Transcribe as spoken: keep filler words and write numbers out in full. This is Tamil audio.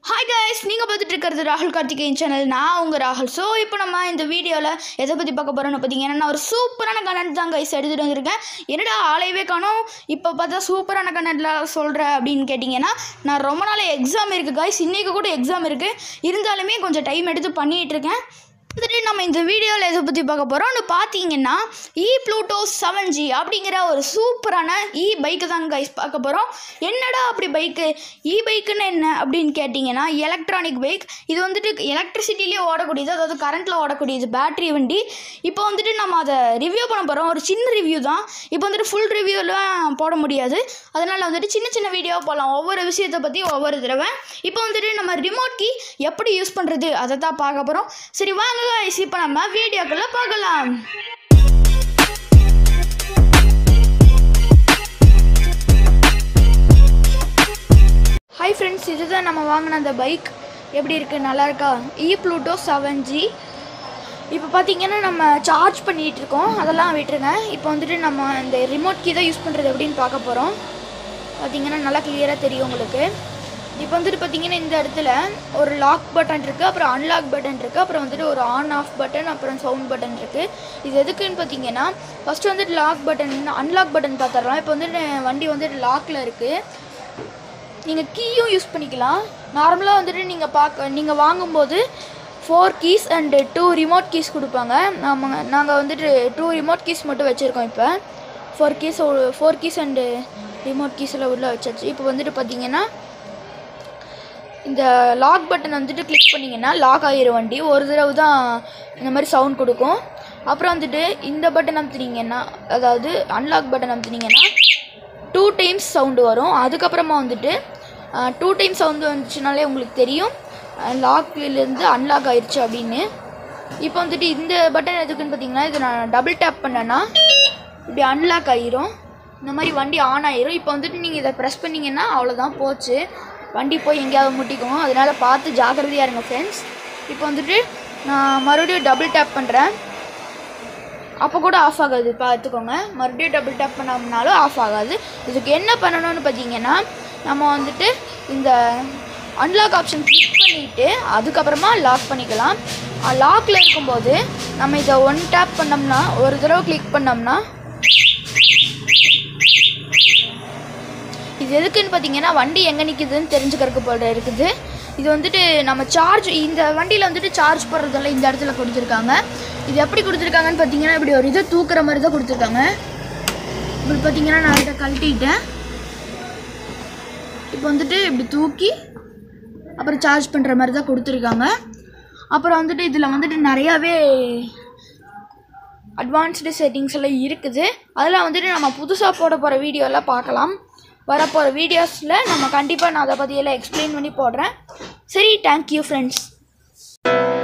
Hi guys, நீங்க பார்த்துட்டு இருக்கிறது ராகுல் கார்த்திகேயன் சேனல். நான் உங்க ராகுல். ஸோ இப்போ நம்ம இந்த வீடியோவில் எதை பற்றி பார்க்க போகிறோம்னு பார்த்தீங்கன்னா, நான் ஒரு சூப்பரான கண்டென்ட் தான் கைஸ் எடுத்துகிட்டு வந்திருக்கேன். என்னடா ஆளையவே காணோம், இப்போ பார்த்தா சூப்பரான கண்டென்ட்டில் சொல்கிறேன் அப்படின்னு கேட்டிங்கன்னா, நான் ரொம்ப நாள் எக்ஸாம் இருக்குது கைஸ். இன்றைக்கி கூட எக்ஸாம் இருக்குது, இருந்தாலுமே கொஞ்சம் டைம் எடுத்து பண்ணிகிட்டு இருக்கேன். வந்துட்டு நம்ம இந்த வீடியோவில் எதை பற்றி பார்க்க போகிறோம்னு பார்த்தீங்கன்னா, e-pluto செவன் ஜி அப்படிங்கிற ஒரு சூப்பரான இ பைக்கு தான் கைஸ் பார்க்க போகிறோம். என்னடா அப்படி பைக்கு, இ பைக்குன்னு என்ன அப்படின்னு கேட்டிங்கன்னா, எலக்ட்ரானிக் பைக். இது வந்துட்டு எலக்ட்ரிசிட்டிலேயே ஓடக்கூடியது, அதாவது கரண்ட்டில் ஓடக்கூடியது, பேட்ரி வண்டி. இப்போ வந்துட்டு நம்ம அதை ரிவ்யூ பண்ண போகிறோம். ஒரு சின்ன ரிவ்யூ தான், இப்போ வந்துட்டு ஃபுல் ரிவ்யூலாம் போட முடியாது. அதனால் வந்துட்டு சின்ன சின்ன வீடியோ போடலாம், ஒவ்வொரு விஷயத்தை பற்றி ஒவ்வொரு தடவை. இப்போ வந்துட்டு நம்ம ரிமோட் கீ எப்படி யூஸ் பண்ணுறது அதை தான் பார்க்க போகிறோம். சரி வாங்க guys, இப்போ நம்ம வீடியோக்குள்ள பார்க்கலாம். ஹாய் ஃப்ரெண்ட்ஸ், இதுதான் நம்ம வாங்கின அந்த பைக். எப்படி இருக்குது, நல்லா இருக்கா? e-pluto seven G. இப்போ பார்த்தீங்கன்னா நம்ம சார்ஜ் பண்ணிகிட்டு இருக்கோம், அதெல்லாம் விட்டுருங்க. இப்போ வந்துட்டு நம்ம இந்த ரிமோட் கீ தான் யூஸ் பண்ணுறது எப்படின்னு பார்க்க போகிறோம். பார்த்தீங்கன்னா நல்லா கிளியராக தெரியும் உங்களுக்கு. இப்போ வந்துட்டு பார்த்தீங்கன்னா இந்த இடத்துல ஒரு லாக் பட்டன் இருக்குது, அப்புறம் அன்லாக் பட்டன் இருக்குது, அப்புறம் வந்துட்டு ஒரு ஆன் ஆஃப் பட்டன், அப்புறம் சவுண்ட் பட்டன் இருக்குது. இது எதுக்குன்னு பார்த்தீங்கன்னா, ஃபஸ்ட்டு வந்துட்டு லாக் பட்டன், அன்லாக் பட்டன் பார்த்துடலாம். இப்போ வந்துட்டு வண்டி வந்துட்டு லாக்கில் இருக்குது. நீங்கள் கீயும் யூஸ் பண்ணிக்கலாம். நார்மலாக வந்துட்டு நீங்கள் பார்க்க நீங்கள் வாங்கும்போது four keys and two remote keys கொடுப்பாங்க. நம்ம நாங்கள் வந்துட்டு டூ ரிமோட் கீஸ் மட்டும் வச்சுருக்கோம். இப்போ four keys four keys and remote கீஸில் உள்ள வச்சாச்சு. இப்போ வந்துட்டு பார்த்தீங்கன்னா இந்த லாக் பட்டன் வந்துட்டு கிளிக் பண்ணிங்கன்னா லாக் ஆகிரும் வண்டி. ஒரு தடவை தான் இந்த மாதிரி சவுண்ட் கொடுக்கும். அப்புறம் வந்துட்டு இந்த பட்டன் அமுத்துனீங்கன்னா, அதாவது அன்லாக் பட்டன் அமுத்துனீங்கன்னா டூ டைம்ஸ் சவுண்டு வரும். அதுக்கப்புறமா வந்துட்டு டூ டைம்ஸ் சவுண்டு வந்துச்சுனாலே உங்களுக்கு தெரியும் லாக்லேருந்து அன்லாக் ஆயிடுச்சு அப்படின்னு. இப்போ வந்துட்டு இந்த பட்டன் எதுக்குன்னு பார்த்தீங்கன்னா, இது நான் டபுள் டேப் பண்ணேன்னா இப்படி அன்லாக் ஆகிரும், இந்த மாதிரி வண்டி ஆன் ஆகிரும். இப்போ வந்துட்டு நீங்கள் இதை ப்ரெஸ் பண்ணிங்கன்னா அவ்வளோதான், போச்சு, வண்டி போய் எங்கேயாவது முட்டிக்கும். அதனால் பார்த்து ஜாக்கிரதையாக இருங்க ஃப்ரெண்ட்ஸ். இப்போ வந்துட்டு நான் மறுபடியும் டபுள் டேப் பண்ணுறேன், அப்போ கூட ஆஃப் ஆகாது, பார்த்துக்கோங்க. மறுபடியும் டபுள் டேப் பண்ணோம்னாலும் ஆஃப் ஆகாது. இதுக்கு என்ன பண்ணணும்னு பார்த்தீங்கன்னா, நம்ம வந்துட்டு இந்த அன்லாக் ஆப்ஷன் கிளிக் பண்ணிவிட்டு அதுக்கப்புறமா லாக் பண்ணிக்கலாம். லாக்கில் இருக்கும்போது நம்ம இதை ஒன் டேப் பண்ணோம்னா, ஒரு தடவை கிளிக் பண்ணோம்னா, இது எதுக்குன்னு பார்த்தீங்கன்னா வண்டி எங்கே நிற்குதுன்னு தெரிஞ்சுக்கிறதுக்கு போல இருக்குது. இது வந்துட்டு நம்ம சார்ஜ், இந்த வண்டியில் வந்துட்டு சார்ஜ் போடுறதெல்லாம் இந்த இடத்துல கொடுத்துருக்காங்க. இது எப்படி கொடுத்துருக்காங்கன்னு பார்த்தீங்கன்னா, இப்படி ஒரு இதை தூக்குற மாதிரி தான் கொடுத்துருக்காங்க. இப்படி பார்த்தீங்கன்னா நான் இதை கழட்டிட்டேன். இப்போ வந்துட்டு இப்படி தூக்கி அப்புறம் சார்ஜ் பண்ணுற மாதிரி தான் கொடுத்துருக்காங்க. அப்புறம் வந்துட்டு இதில் வந்துட்டு நிறையாவே அட்வான்ஸ்டு செட்டிங்ஸ் எல்லாம் இருக்குது. அதெல்லாம் வந்துட்டு நம்ம புதுசாக போட போகிற வீடியோலாம் பார்க்கலாம். வரப்போகிற வீடியோஸில் நம்ம கண்டிப்பாக நான் அதை பற்றியெல்லாம் எக்ஸ்பிளைன் பண்ணி போடுறேன். சரி, தேங்க்யூ ஃப்ரெண்ட்ஸ்.